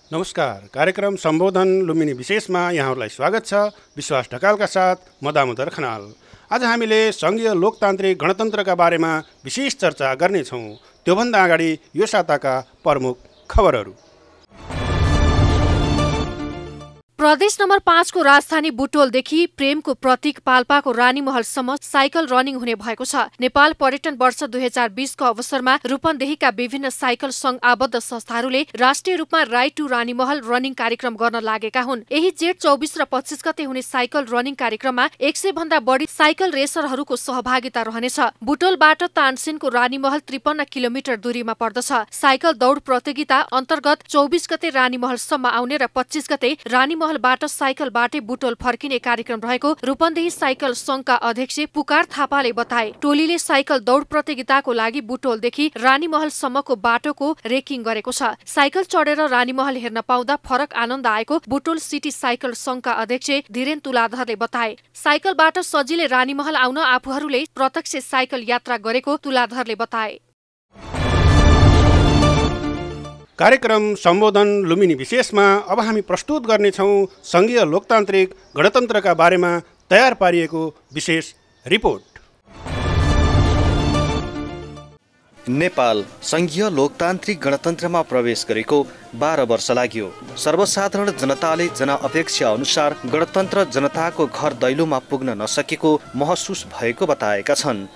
नमस्कार। कार्यक्रम सम्बोधन लुम्बिनी विशेषमा यहाँहरूलाई स्वागत छ। विश्वास ढकालका साथ म दामोदर खनाल। आज हामीले सङ्घीय लोकतान्त्रिक गणतन्त्रका बारेमा विशेष चर्चा गर्नेछौँ। त्योभन्दा अगाडि यो साताका प्रमुख खबरहरू। प्रदेश नम्बर 5 को राजधानी बुटोलदेखि प्रेमको प्रतीक पाल्पाको रानीमहलसम्म साइकल रनिङ हुने भएको छ। नेपाल पर्यटन वर्ष 2020 को अवसरमा रूपन्देहीका विभिन्न साइकल सङ्घ आबद्ध संस्थाहरूले राष्ट्रिय रूपमा राइड टु रानीमहल रनिङ कार्यक्रम गर्न लागेका हुन्। यही जेठ 24 र 25 गते हुने साइकल रनिङ कार्यक्रममा 100 भन्दा बढी साइकल रेसरहरूको सहभागिता रहनेछ। बुटोलबाट तानसेनको रानीमहल 53 किलोमिटर दूरीमा पर्दछ। साइकल दौड प्रतियोगिता अन्तर्गत 24 गते रानीमहलसम्म आउने र 25 गते रानीमहलबाट साइकलबाटै बुटोल फर्किने कार्यक्रम रहेको रूपन्देही साइकल सङ्घका अध्यक्ष पुकार थापाले बताए। टोलीले साइकल दौड प्रतियोगिताको लागि बुटोलदेखि रानीमहलसम्मको बाटोको रेकिङ गरेको छ। साइकल चढेर रानीमहल हेर्न पाउँदा फरक आनन्द आएको बुटोल सिटी साइकल सङ्घका अध्यक्ष धीरेन तुलाधरले बताए। साइकलबाट सजिलै रानीमहल आउन आफूहरूले प्रत्यक्ष साइकल यात्रा गरेको तुलाधरले बताए। कार्यक्रम सम्बोधन लुम्बिनी विशेषमा अब हामी प्रस्तुत गर्नेछौँ सङ्घीय लोकतान्त्रिक गणतन्त्रका बारेमा तयार पारिएको विशेष रिपोर्ट। नेपाल सङ्घीय लोकतान्त्रिक गणतन्त्रमा प्रवेश गरेको 12 वर्ष लाग्यो। सर्वसाधारण जनताले जनअपेक्षा अनुसार गणतन्त्र जनताको घर दैलोमा पुग्न नसकेको महसुस भएको बताएका छन्।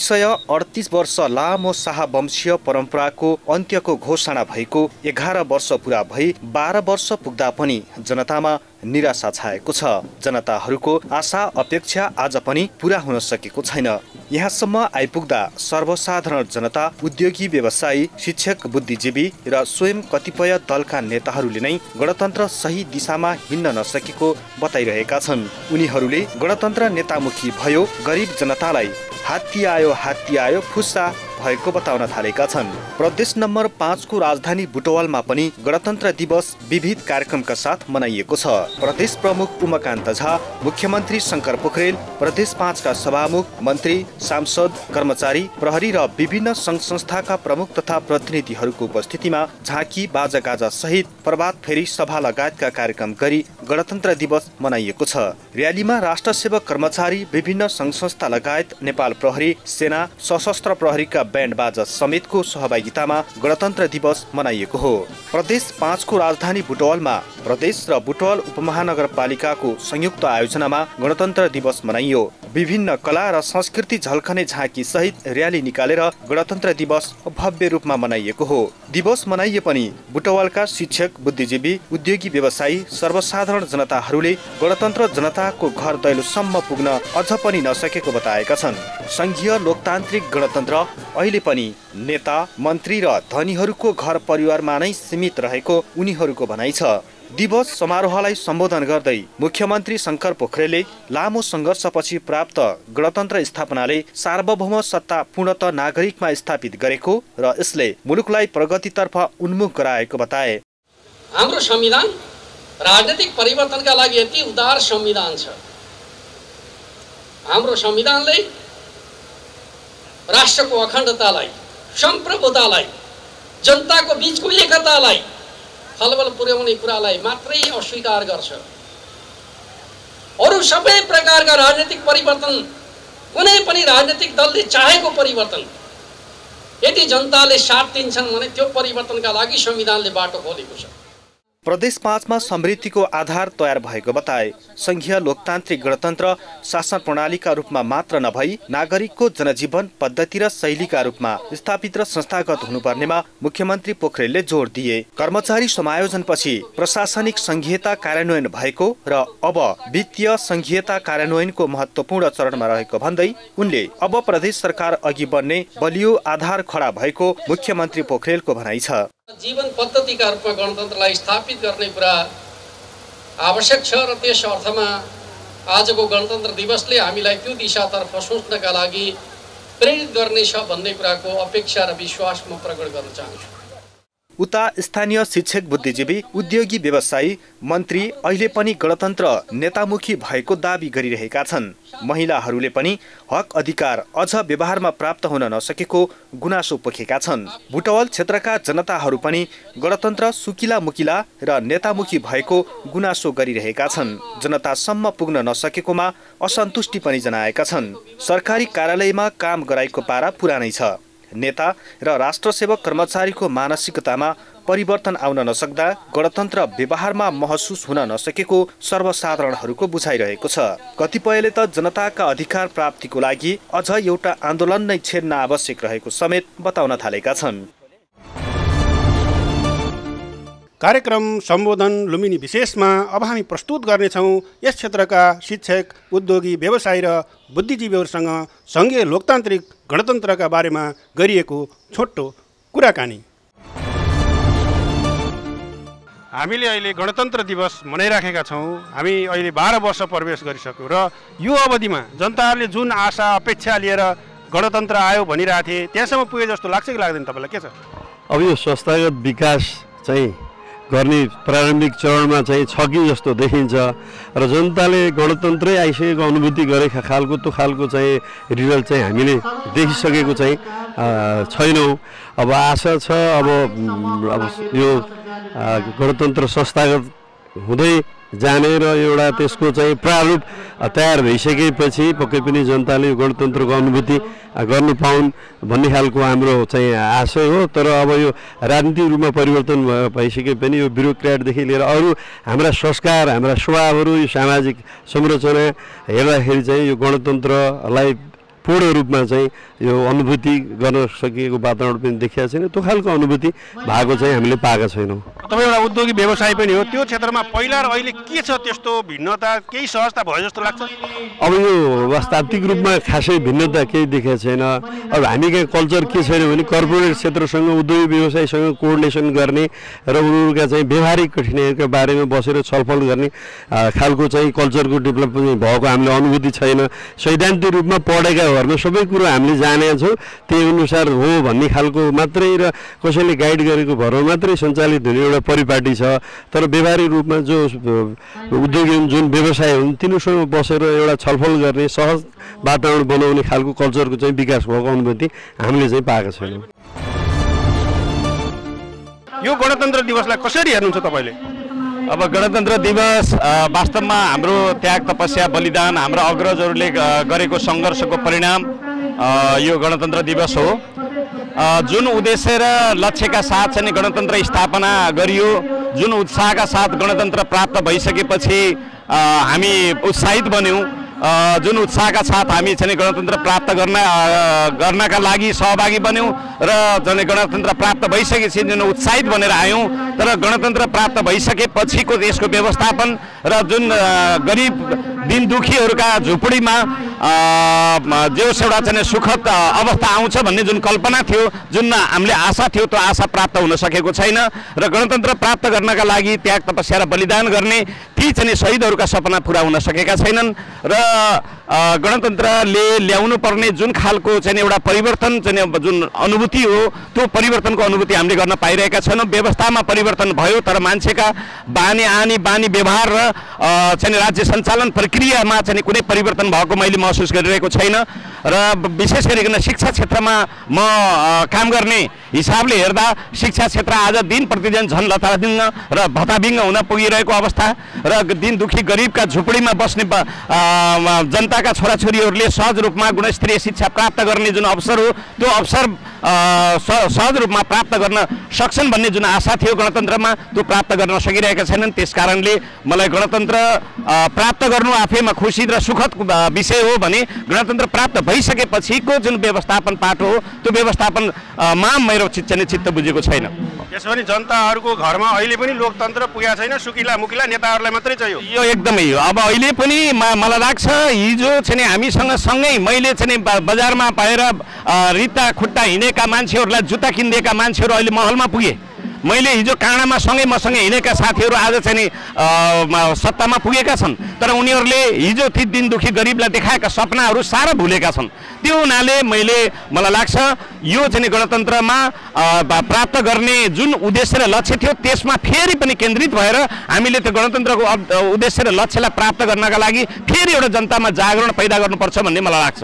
238 वर्ष लामो शाहवंशीय परम्पराको अन्त्यको घोषणा भएको 11 वर्ष पुरा भई 12 वर्ष पुग्दा पनि जनतामा निराशा छाएको छ। जनताहरूको आशा अपेक्षा आज पनि पुरा हुन सकेको छैन। यहाँसम्म आइपुग्दा सर्वसाधारण जनता, उद्योगी, व्यवसायी, शिक्षक, बुद्धिजीवी र स्वयं कतिपय दलका नेताहरूले नै गणतन्त्र सही दिशामा हिँड्न नसकेको बताइरहेका छन्। उनीहरूले गणतन्त्र नेतामुखी भयो, गरिब जनतालाई हात्ती आयो फुस्सा भएको बताउन थालेका छन्। प्रदेश नम्बर 5 को राजधानी बुटवलमा पनि गणतन्त्र दिवस विविध कार्यक्रमका साथ मनाइएको छ। प्रदेश प्रमुख उमाकान्त झा, मुख्यमन्त्री शङ्कर पोखरेल, प्रदेश 5 का सभामुख, मन्त्री, सांसद, कर्मचारी, प्रहरी र विभिन्न सङ्घ संस्थाका प्रमुख तथा प्रतिनिधिहरूको उपस्थितिमा झाँकी, बाजागाजा सहित प्रभात फेरी, सभा लगायतका कार्यक्रम गरी गणतन्त्र दिवस मनाइएको छ। र्यालीमा राष्ट्र सेवक कर्मचारी, विभिन्न सङ्घ संस्था लगायत नेपाल प्रहरी, सेना, सशस्त्र प्रहरीका ब्यान्ड बाजा समेतको सहभागितामा गणतन्त्र दिवस मनाइएको हो। प्रदेश 5 को राजधानी बुटवलमा प्रदेश र बुटवल उपमहानगरपालिकाको संयुक्त आयोजनामा गणतन्त्र दिवस मनाइयो। विभिन्न कला र संस्कृति झल्कने झाँकी सहित र्याली निकालेर गणतन्त्र दिवस भव्य रूपमा मनाइएको हो। दिवस मनाइए पनि बुटवलका शिक्षक, बुद्धिजीवी, उद्योगी, व्यवसायी, सर्वसाधारण जनताहरूले गणतन्त्र जनताको घर दैलोसम्म पुग्न अझ पनि नसकेको बताएका छन्। सङ्घीय लोकतान्त्रिक गणतन्त्र अहिले पनि नेता, मन्त्री र धनीहरूको घर परिवारमा नै सीमित रहेको उनीहरूको भनाइ छ। दिवस समारोहलाई सम्बोधन गर्दै मुख्यमन्त्री शङ्कर पोखरेलले लामो सङ्घर्षपछि प्राप्त गणतन्त्र स्थापनाले सार्वभौम सत्ता पूर्णतः नागरिकमा स्थापित गरेको र यसले मुलुकलाई प्रगतितर्फ उन्मुख गराएको बताए। हाम्रो संविधान राजनीतिक परिवर्तनका लागि यति उदार संविधान छ। हाम्रो संविधानले राष्ट्रको अखण्डतालाई, सम्प्रभुतालाई, जनताको बीचको एकतालाई खलबल पुर्याउने कुरालाई मात्रै अस्वीकार गर्छ। अरू सबै प्रकारका राजनीतिक परिवर्तन, कुनै पनि राजनीतिक दलले चाहेको परिवर्तन यदि जनताले साथ दिन्छन् भने त्यो परिवर्तनका लागि संविधानले बाटो खोलेको छ। प्रदेश 5 मा समृद्धिको आधार तयार भएको बताए। सङ्घीय लोकतान्त्रिक गणतन्त्र शासन प्रणालीका रूपमा मात्र नभई नागरिकको जनजीवन पद्धति र शैलीका रूपमा स्थापित र संस्थागत हुनुपर्नेमा मुख्यमन्त्री पोखरेलले जोड दिए। कर्मचारी समायोजनपछि प्रशासनिक संघीयता कार्यान्वयन भएको र अब वित्तीय संघीयता कार्यान्वयनको महत्त्वपूर्ण चरणमा रहेको भन्दै उनले अब प्रदेश सरकार अघि बढ्ने बलियो आधार खडा भएको मुख्यमन्त्री पोखरेलको भनाइ छ। जीवन पद्धतिका रूपमा गणतन्त्रलाई स्थापित गर्ने कुरा आवश्यक छ र त्यस अर्थमा आजको गणतन्त्र दिवसले हामीलाई त्यो दिशातर्फ सोच्नका लागि प्रेरित गर्नेछ भन्ने कुराको अपेक्षा र विश्वास म प्रकट गर्न चाहन्छु। उता स्थानीय शिक्षक, बुद्धिजीवी, उद्योगी, व्यवसायी, मन्त्री अहिले पनि गणतन्त्र नेतामुखी भएको दाबी गरिरहेका छन्। महिलाहरूले पनि हक अधिकार अझ व्यवहारमा प्राप्त हुन नसकेको गुनासो पोखेका छन्। बुटवल क्षेत्रका जनताहरू पनि गणतन्त्र सुकिला मुकिला र नेतामुखी भएको गुनासो गरिरहेका छन्। जनतासम्म पुग्न नसकेकोमा असन्तुष्टि पनि जनाएका छन्। सरकारी कार्यालयमा काम गराएको पारा पुरानै छ। नेता र राष्ट्रसेवक कर्मचारीको मानसिकतामा परिवर्तन आउन नसक्दा गणतन्त्र व्यवहारमा महसुस हुन नसकेको सर्वसाधारणहरूको बुझाइरहेको छ। कतिपयले त जनताका अधिकार प्राप्तिको लागि अझ एउटा आन्दोलन नै छेड्न आवश्यक रहेको समेत बताउन थालेका छन्। कार्यक्रम सम्बोधन लुम्बिनी विशेषमा अब हामी प्रस्तुत गर्नेछौँ यस क्षेत्रका शिक्षक, उद्योगी, व्यवसायी र बुद्धिजीवीहरूसँग सङ्घीय लोकतान्त्रिक गणतन्त्रका बारेमा गरिएको छोटो कुराकानी। हामीले अहिले गणतन्त्र दिवस मनाइराखेका छौँ। हामी अहिले 12 वर्ष प्रवेश गरिसक्यौँ र यो अवधिमा जनताहरूले जुन आशा अपेक्षा लिएर गणतन्त्र आयो भनिरहेको थिए त्यहाँसम्म पुगे जस्तो लाग्छ कि लाग्दैन तपाईँलाई? के छ अब यो संस्थागत विकास चाहिँ गर्ने प्रारम्भिक चरणमा चाहिँ छ कि जस्तो देखिन्छ र जनताले गणतन्त्रै आइसकेको अनुभूति गरेका खालको त्यो खालको चाहिँ रिजल्ट चाहिँ हामीले देखिसकेको चाहिँ छैनौँ। अब आशा छ अब यो गणतन्त्र संस्थागत हुँदै जाने र एउटा त्यसको चाहिँ प्रारूप तयार भइसकेपछि पक्कै पनि जनताले गणतन्त्रको अनुभूति गर्नु पाउन् भन्ने खालको हाम्रो चाहिँ आशय हो। तर अब यो राजनीतिक रूपमा परिवर्तन भइसके पनि यो ब्युरोक्रेटदेखि लिएर अरू हाम्रा संस्कार, हाम्रा स्वभावहरू, यो सामाजिक संरचना हेर्दाखेरि चाहिँ यो गणतन्त्रलाई पूर्ण रूपमा चाहिँ यो अनुभूति गर्न सकिएको वातावरण पनि देखिएको छैन। त्यो खालको अनुभूति भएको चाहिँ हामीले पाएका छैनौँ। तपाईँ एउटा उद्योगी व्यवसाय पनि हो, त्यो क्षेत्रमा पहिला र अहिले के छ त्यस्तो भिन्नता, केही सहजता भयो जस्तो लाग्छ? अब यो वास्तविक रूपमा खासै भिन्नता केही देखेको छैन। अब हामी कहाँ कल्चर के छैन भने कर्पोरेट क्षेत्रसँग उद्योगी व्यवसायसँग कोअर्डिनेसन गर्ने र उनीहरूका चाहिँ व्यवहारिक कठिनाइहरूका बारेमा बसेर छलफल गर्ने खालको चाहिँ कल्चरको डेभलपमेन्ट भएको हामीले अनुभूति छैन। सैद्धान्तिक रूपमा पढेका घरमा सबै कुरो हामीले जानेका छौँ, त्यही अनुसार हो भन्ने खालको मात्रै र कसैले गाइड गरेको भरमा मात्रै सञ्चालित हुने एउटा परिपाटी छ। तर व्यवहारिक रूपमा जो उद्योगी जुन व्यवसाय हुन् तिनीहरूसँग बसेर एउटा छलफल गर्ने सहज वातावरण बनाउने खालको कल्चरको चाहिँ विकास भएको अनुभूति हामीले चाहिँ पाएका छैनौँ। यो गणतन्त्र दिवसलाई कसरी हेर्नुहुन्छ तपाईँले? अब गणतन्त्र दिवस वास्तवमा हाम्रो त्याग, तपस्या, बलिदान, हाम्रा अग्रजहरूले गरेको सङ्घर्षको परिणाम यो गणतन्त्र दिवस हो। जुन उद्देश्य र लक्ष्यका साथ चाहिँ गणतन्त्र स्थापना गरियो, जुन उत्साहका साथ गणतन्त्र प्राप्त भइसकेपछि हामी उत्साहित बन्यौँ, जुन उत्साहका साथ हामी चाहिँ गणतन्त्र प्राप्त गर्नका लागि सहभागी बन्यौँ र चाहिँ गणतन्त्र प्राप्त भइसकेपछि जुन उत्साहित बनेर आयौँ। तर गणतन्त्र प्राप्त भइसकेपछिको देशको व्यवस्थापन र जुन गरिब दिन दुखीहरूका झुपडीमा जोस एउटा चाहिँ सुखद अवस्था आउँछ भन्ने जुन कल्पना थियो, जुन हामीले आशा थियो, त्यो आशा प्राप्त हुन सकेको छैन। र गणतन्त्र प्राप्त गर्नका लागि त्याग, तपस्या र बलिदान गर्ने ती चाहिँ शहीदहरूका सपना पुरा हुन सकेका छैनन्। र गणतन्त्रले ल्याउनु पर्ने जुन खालको चाहिँ एउटा परिवर्तन चाहिँ जुन अनुभूति हो, त्यो परिवर्तनको अनुभूति हामीले गर्न पाइरहेका छैनौँ। व्यवस्थामा परिवर्तन भयो तर मान्छेका बानी व्यवहार र चाहिँ राज्य सञ्चालन प्रक्रियामा चाहिँ कुनै परिवर्तन भएको मैले महसुस गरिरहेको छैन। र विशेष गरिकन शिक्षा क्षेत्रमा म काम गर्ने हिसाबले हेर्दा शिक्षा क्षेत्र आज दिन प्रतिदिन झन् लतादिङ्ग र भताभिङ्ग हुन पुगिरहेको अवस्था र दिन दुखी गरिबका झुपडीमा बस्ने जनताका छोराछोरीहरूले सहज रूपमा गुणस्तरीय शिक्षा प्राप्त गर्ने जुन अवसर हो, त्यो अवसर सहज रूपमा प्राप्त गर्न सक्छन् भन्ने जुन आशा थियो गणतन्त्रमा, त्यो प्राप्त गर्न सकिरहेका छैनन्। त्यस कारणले मलाई गणतन्त्र प्राप्त गर्नु आफैमा खुसी र सुखद विषय हो भने गणतन्त्र प्राप्त भइसकेपछिको जुन व्यवस्थापन पाटो हो, त्यो व्यवस्थापनमा मेरो चित्त बुझेको छैन। त्यसो भने जनताहरूको घरमा अहिले पनि लोकतन्त्र पुगेको छैन, सुकिला मुकिला नेताहरूलाई मात्रै चाहियो। यो एकदमै हो। अब अहिले पनि मलाई लाग्छ हिजो चाहिँ हामीसँग सँगै मैले चाहिँ बजारमा पाएर रित्ता खुट्टा हिँडेका मान्छेहरूलाई जुत्ता किनिदिएका मान्छेहरू अहिले महलमा पुगे मैले हिजो काँडामा सँगै मसँगै हिँडेका साथीहरू आज चाहिँ नि सत्तामा पुगेका छन्, तर उनीहरूले हिजो ती दिन दुखी गरिबलाई देखाएका सपनाहरू सारा भुलेका छन्। त्यो हुनाले मलाई लाग्छ यो चाहिँ गणतन्त्रमा प्राप्त गर्ने जुन उद्देश्य र लक्ष्य थियो त्यसमा फेरि पनि केन्द्रित भएर हामीले त्यो गणतन्त्रको उद्देश्य र लक्ष्यलाई प्राप्त गर्नका लागि फेरि एउटा जनतामा जागरण पैदा गर्नुपर्छ भन्ने मलाई लाग्छ।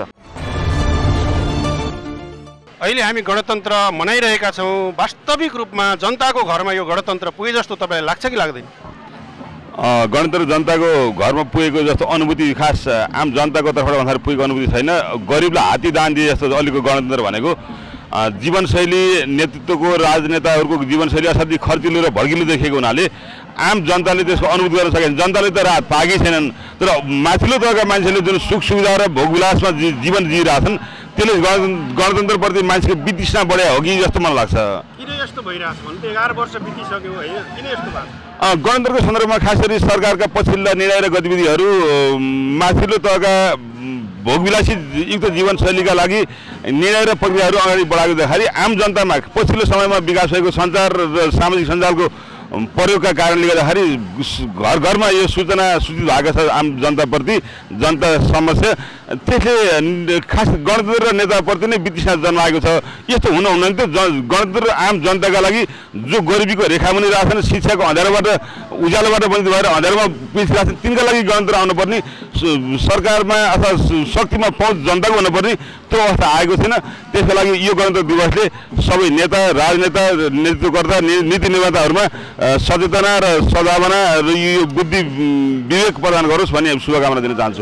अहिले हामी गणतन्त्र मनाइरहेका छौँ, वास्तविक रूपमा जनताको घरमा यो गणतन्त्र पुगे जस्तो तपाईँलाई लाग्छ कि लाग्दैन? गणतन्त्र जनताको घरमा पुगेको जस्तो अनुभूति खास आम जनताको तर्फबाट भन्दाखेरि पुगेको अनुभूति छैन। गरिबलाई हात्ती दान दिए जस्तो अहिलेको गणतन्त्र भनेको जीवनशैली नेतृत्वको राजनेताहरूको जीवनशैली असाध्यै खर्चिलो र भड्किलो देखिएको हुनाले आम जनताले त्यसको अनुभूति गर्न सकेन। जनताले त राहत पाएकै छैनन्, तर माथिल्लो तहका मान्छेले जुन सुख सुविधा र भोगविलासमा जीवन जिइरहेछन् त्यसले गणतन्त्रप्रति मान्छेको वितृष्णा बढायो हो कि जस्तो मलाई लाग्छ। किन यस्तो भइरहेछ भने 11 वर्ष बितिसक्यो हैन, किन यस्तो भएको? गणतन्त्रको सन्दर्भमा खास गरी सरकारका पछिल्ला निर्णय र गतिविधिहरू माथिल्लो तहका भोगविलासी युक्त जीवनशैलीका लागि निर्णय र प्रक्रियाहरू अगाडि बढाएको देखारी आम जनतामा पछिल्लो समयमा विकास भएको सञ्चार र सामाजिक सञ्जालको प्रयोगका कारणले गर्दाखेरि घर घरमा यो सूचना सूचित भएको छ आम जनताप्रति, जनता समस्या। त्यसले खास गणतन्त्र र नेताप्रति नै वितृष्णा जन्माएको छ। यस्तो हुन हुन्थ्यो गणतन्त्र आम जनताका लागि जो गरिबीको रेखामुनि रहेछन्, शिक्षाको अँध्यारोबाट उज्यालोबाट वञ्चित भएर अँध्यारोमा पिछिरहेछन्, तिनका लागि गणतन्त्र आउनुपर्ने, सरकारमा अथवा शक्तिमा पहुँच जनताको हुनुपर्ने त्यो अवस्था आएको छैन। त्यसका लागि यो गणतन्त्र दिवसले सबै नेता, राजनेता, नेतृत्वकर्ता, नीति निर्माताहरूमा सचेतना र सद्भावना र यो बुद्धि विवेक प्रदान गरोस् भन्ने शुभकामना दिन चाहन्छु।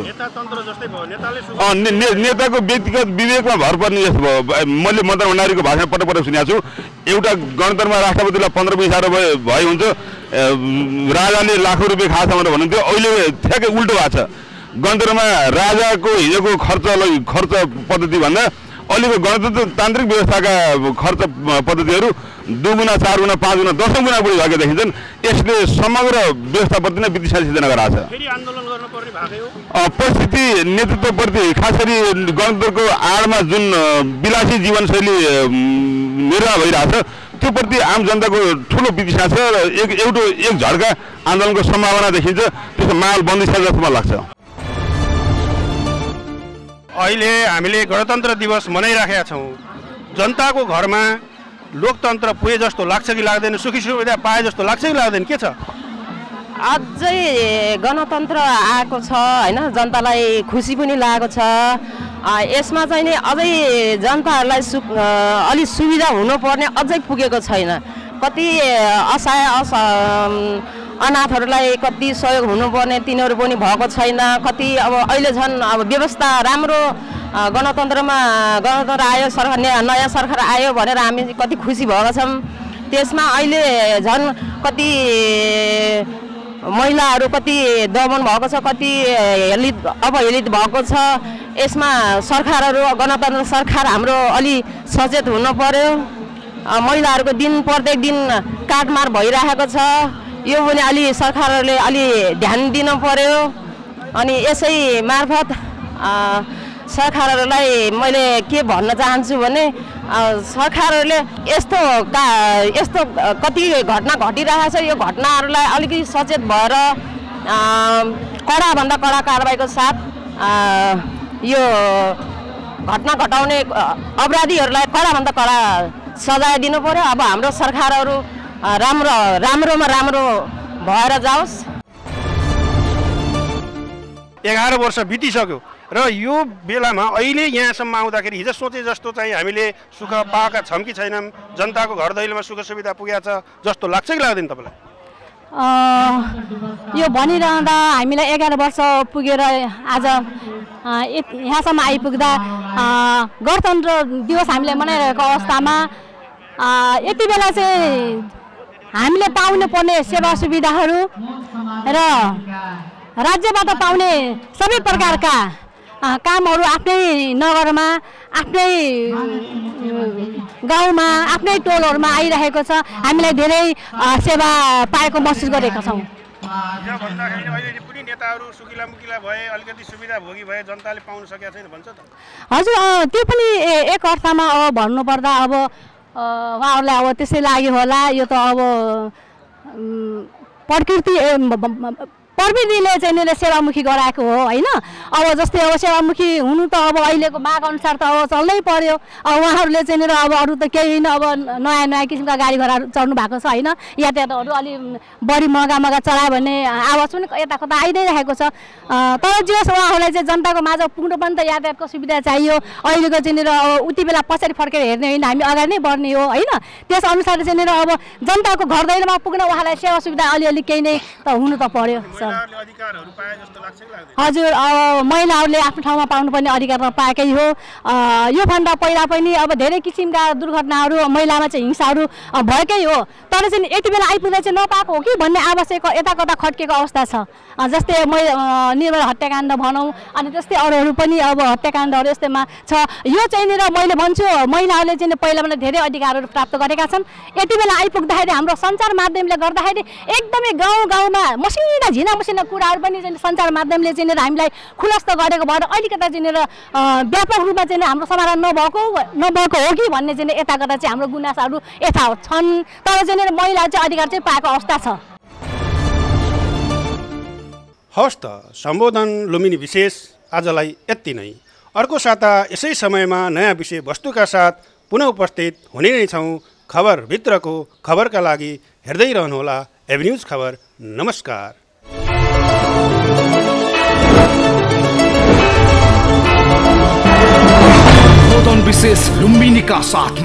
नेताको व्यक्तिगत विवेकमा भर पर्ने जस्तो भयो। मैले मदन भण्डारीको भाषण पटक पटक सुनेको छु। एउटा गणतन्त्रमा राष्ट्रपतिलाई 15 पैसा भए हुन्छ, राजाले लाखौँ रुपियाँ खाछ भनेर भन्नुहुन्थ्यो। अहिले ठ्याक्कै उल्टो भएको छ। गणतन्त्रमा राजाको हिजोको खर्च पद्धति भन्दा अहिलेको गणतन्त्रतान्त्रिक व्यवस्थाका खर्च पद्धतिहरू 2 गुणा, 4 गुणा, 5 गुणा, 10 गुणा बढी भएको देखिन्छन्। यसले समग्र व्यवस्थाप्रति नै वितृष्णा सिर्जना गराएको छ। परिस्थिति नेतृत्वप्रति खास गरी गणतन्त्रको आडमा जुन विलासी जीवनशैली निर्वाह भइरहेछ त्यो प्रति आम जनताको ठुलो वितृष्णा छ र एक झड्का आन्दोलनको सम्भावना देखिन्छ। त्यसको माहौल बन्दैछ जस्तो मलाई लाग्छ। अहिले हामीले गणतन्त्र दिवस मनाइराखेका छौँ, जनताको घरमा लोकतन्त्र पुगे जस्तो लाग्छ कि लाग्दैन? सुखी सुविधा पाए जस्तो लाग्छ कि लाग्दैन? के छ? अझै गणतन्त्र आएको छ हैन, जनतालाई खुसी पनि लागेको छ। यसमा चाहिँ नि अझै जनताहरूलाई अलि सुविधा हुनुपर्ने अझै पुगेको छैन। कति असहाय अनाथहरूलाई कति सहयोग हुनुपर्ने तिनीहरू पनि भएको छैन। कति अब अहिले झन् अब व्यवस्था राम्रो गणतन्त्र आयो, सरकार नयाँ सरकार आयो भनेर हामी कति खुसी भएका छौँ। त्यसमा अहिले झन् कति महिलाहरू कति दमन भएको छ, कति अवहेलित भएको छ। यसमा सरकारहरू गणतन्त्र सरकार हाम्रो अलि सचेत हुनु पर्यो। महिलाहरूको दिन प्रत्येक दिन काटमार भइरहेको छ, यो पनि अलि सरकारहरूले अलि ध्यान दिन पर्यो। अनि यसै मार्फत सरकारहरूलाई मैले के भन्न चाहन्छु भने सरकारहरूले यस्तो कति घटना घटिरहेको छ, यो घटनाहरूलाई अलिकति सचेत भएर कडाभन्दा कडा कारबाहीको साथ यो घटना घटाउने अपराधीहरूलाई कडाभन्दा कडा सजाय दिनु पर्यो। अब हाम्रो सरकारहरू राम्रोमा राम्रो भएर जाओस्। 11 वर्ष बितिसक्यो र यो बेलामा अहिले यहाँसम्म आउँदाखेरि हिजो सोचे जस्तो चाहिँ हामीले सुख पाएका छौँ कि छैनौँ? जनताको घर दैलोमा सुख सुविधा पुगेको छ जस्तो लाग्छ कि लाग्दैन तपाईँलाई? यो भनिरहँदा हामीलाई 11 वर्ष पुगेर आज यहाँसम्म आइपुग्दा गणतन्त्र दिवस हामीले मनाइरहेको अवस्थामा यति बेला चाहिँ हामीले पाउनु पर्ने सेवा सुविधाहरू र राज्यबाट पाउने सबै प्रकारका कामहरू आफ्नै नगरमा, आफ्नै गाउँमा, आफ्नै टोलहरूमा आइरहेको छ। हामीलाई धेरै सेवा पाएको महसुस गरेका छौँ। नेताहरू सुकिला मुकिला भए, अलिकति सुविधा भोगी भए, जनताले पाउन सकेका छैन भन्छ त? हजुर, त्यो पनि एक अर्थमा अब भन्नुपर्दा अब उहाँहरूलाई अब त्यसै लाग्यो होला यो त अब प्रविधिले चाहिँ नि सेवामुखी गराएको हो होइन। अब जस्तै अब सेवामुखी हुनु त अब अहिलेको माग अनुसार त अब चल्नै पर्यो। अब उहाँहरूले चाहिँ नि अब अरू त केही होइन, अब नयाँ नयाँ किसिमका गाडी घोडाहरू चढ्नु भएको छ होइन। यातायातहरू अलि बढी महँगा चलायो भने आवाज पनि यता कता आइ नै रहेको छ। तर जे होस् उहाँहरूलाई चाहिँ जनताको माझ पुग्नु पनि त यातायातको सुविधा चाहियो। अहिलेको चाहिँ नि अब उति बेला पछाडि फर्केर हेर्ने होइन, हामी अगाडि नै बढ्ने हो होइन। त्यस अनुसार चाहिँ नि अब जनताको घर दैलोमा पुग्न उहाँलाई सेवा सुविधा अलिअलि केही नै त हुनु त पर्यो। हजुर, महिलाहरूले आफ्नो ठाउँमा पाउनुपर्ने अधिकार पाएकै हो। योभन्दा पहिला पनि अब धेरै किसिमका दुर्घटनाहरू महिलामा चाहिँ हिंसाहरू भएकै हो। तर चाहिँ यति बेला आइपुग्दा चाहिँ नपाएको हो कि भन्ने आवश्यक यता कता खड्केको अवस्था छ। जस्तै निर्भय हत्याकाण्ड भनौँ, अनि त्यस्तै अरूहरू पनि अब हत्याकाण्डहरू यस्तैमा छ। यो चाहिँ नि मैले भन्छु महिलाहरूले चाहिँ पहिलाभन्दा धेरै अधिकारहरू प्राप्त गरेका छन्। यति बेला आइपुग्दाखेरि हाम्रो सञ्चार माध्यमले गर्दाखेरि एकदमै गाउँ गाउँमा मसिना कुराहरू पनि चाहिँ सञ्चार माध्यमले चाहिँ हामीलाई खुलस्त गरेको भएर अलिकता चाहिँ व्यापक रूपमा चाहिँ हाम्रो समाधान नभएको हो कि भन्ने चाहिँ यता कता चाहिँ हाम्रो गुनासाहरू यथावत छन्। तर चाहिँ महिला चाहिँ अधिकार चाहिँ पाएको अवस्था छ। हवस् त, सम्बोधन लुम्बिनी विशेष आजलाई यति नै। अर्को साता यसै समयमा नयाँ विषय वस्तुका साथ पुनः उपस्थित हुने नै छौँ। खबरभित्रको खबरका लागि हेर्दै रहनुहोला एभिन्युज खबर। नमस्कार। विशेष लुम्बिनी का साथ